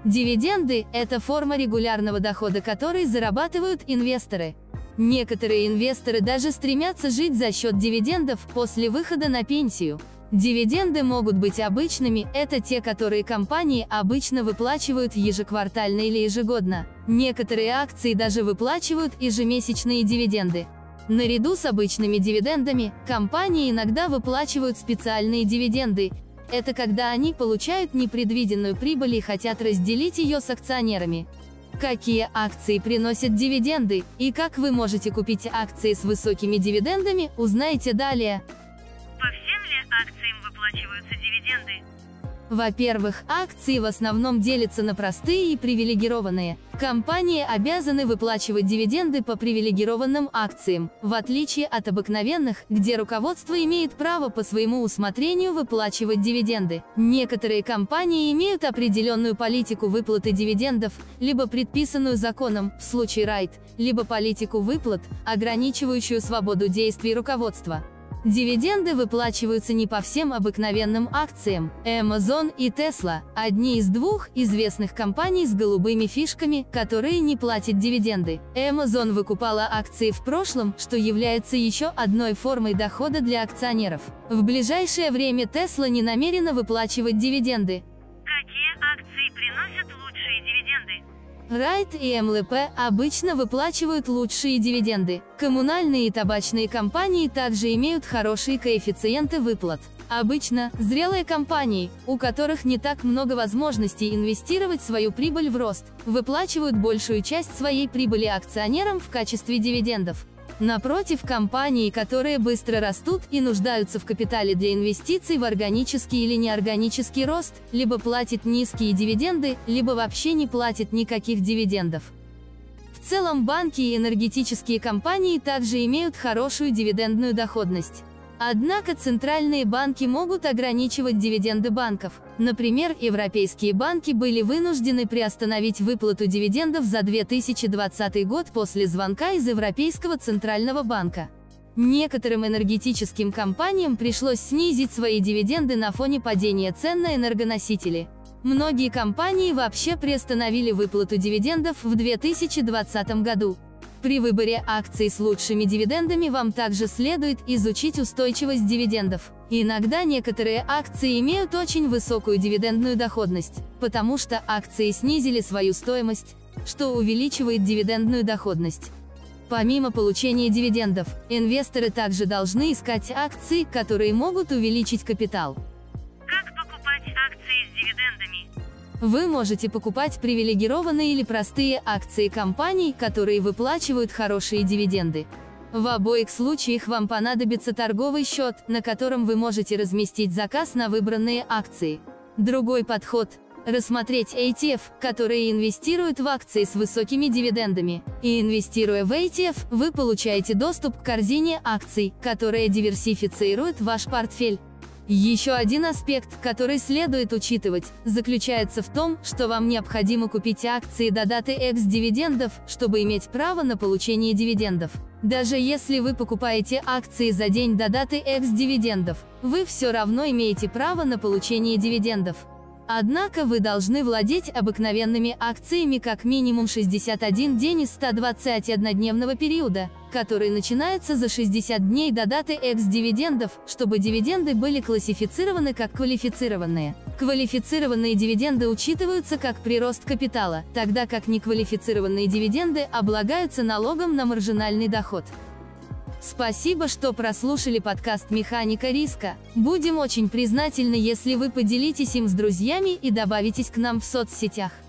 Дивиденды – это форма регулярного дохода, который зарабатывают инвесторы. Некоторые инвесторы даже стремятся жить за счет дивидендов после выхода на пенсию. Дивиденды могут быть обычными, это те, которые компании обычно выплачивают ежеквартально или ежегодно. Некоторые акции даже выплачивают ежемесячные дивиденды. Наряду с обычными дивидендами, компании иногда выплачивают специальные дивиденды. Это когда они получают непредвиденную прибыль и хотят разделить ее с акционерами. Какие акции приносят дивиденды и как вы можете купить акции с высокими дивидендами, узнаете далее. По всем ли акциям выплачиваются дивиденды? Во-первых, акции в основном делятся на простые и привилегированные. Компании обязаны выплачивать дивиденды по привилегированным акциям, в отличие от обыкновенных, где руководство имеет право по своему усмотрению выплачивать дивиденды. Некоторые компании имеют определенную политику выплаты дивидендов, либо предписанную законом, в случае Райт, либо политику выплат, ограничивающую свободу действий руководства. Дивиденды выплачиваются не по всем обыкновенным акциям. Amazon и Tesla – одни из двух известных компаний с голубыми фишками, которые не платят дивиденды. Amazon выкупала акции в прошлом, что является еще одной формой дохода для акционеров. В ближайшее время Tesla не намерена выплачивать дивиденды. Какие акции приносят лучшие дивиденды? Райт и МЛП обычно выплачивают лучшие дивиденды. Коммунальные и табачные компании также имеют хорошие коэффициенты выплат. Обычно, зрелые компании, у которых не так много возможностей инвестировать свою прибыль в рост, выплачивают большую часть своей прибыли акционерам в качестве дивидендов. Напротив, компании, которые быстро растут и нуждаются в капитале для инвестиций в органический или неорганический рост, либо платят низкие дивиденды, либо вообще не платят никаких дивидендов. В целом, банки и энергетические компании также имеют хорошую дивидендную доходность. Однако центральные банки могут ограничивать дивиденды банков. Например, европейские банки были вынуждены приостановить выплату дивидендов за 2020 год после звонка из Европейского центрального банка. Некоторым энергетическим компаниям пришлось снизить свои дивиденды на фоне падения цен на энергоносители. Многие компании вообще приостановили выплату дивидендов в 2020 году. При выборе акций с лучшими дивидендами вам также следует изучить устойчивость дивидендов. Иногда некоторые акции имеют очень высокую дивидендную доходность, потому что акции снизили свою стоимость, что увеличивает дивидендную доходность. Помимо получения дивидендов, инвесторы также должны искать акции, которые могут увеличить капитал. Как покупать акции с дивидендами? Вы можете покупать привилегированные или простые акции компаний, которые выплачивают хорошие дивиденды. В обоих случаях вам понадобится торговый счет, на котором вы можете разместить заказ на выбранные акции. Другой подход – рассмотреть ETF, которые инвестируют в акции с высокими дивидендами. И инвестируя в ETF, вы получаете доступ к корзине акций, которая диверсифицирует ваш портфель. Еще один аспект, который следует учитывать, заключается в том, что вам необходимо купить акции до даты экс-дивидендов, чтобы иметь право на получение дивидендов. Даже если вы покупаете акции за день до даты экс-дивидендов, вы все равно имеете право на получение дивидендов. Однако вы должны владеть обыкновенными акциями как минимум 61 день из 121-дневного периода, который начинается за 60 дней до даты экс-дивидендов, чтобы дивиденды были классифицированы как квалифицированные. Квалифицированные дивиденды учитываются как прирост капитала, тогда как неквалифицированные дивиденды облагаются налогом на маржинальный доход. Спасибо, что прослушали подкаст «Механика риска». Будем очень признательны, если вы поделитесь им с друзьями и добавитесь к нам в соцсетях.